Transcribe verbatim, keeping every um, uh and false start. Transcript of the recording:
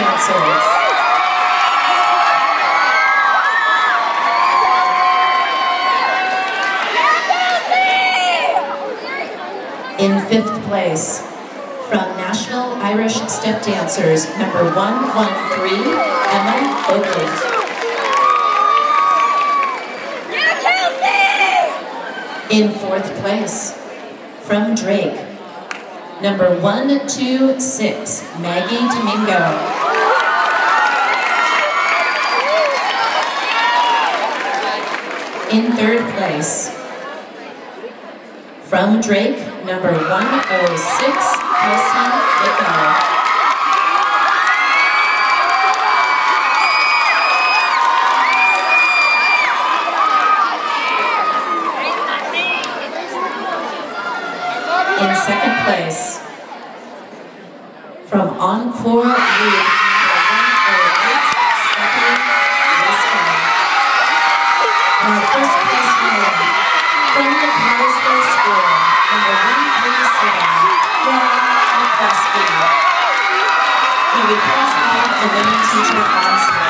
dancers. In fifth place, from National Irish Step Dancers, number one one three, Emma Oakley. In fourth place, from Drake, number one two six, Maggie Domingo. In third place, from Drake, number one oh six, Kelsey Lickau. In second place, from Encore League, number one oh eight, Stephanie Westman. And our first place winner, from the Carlsbad School, number one three seven, Maura McCloskey. May we please have the winning teacher on stage.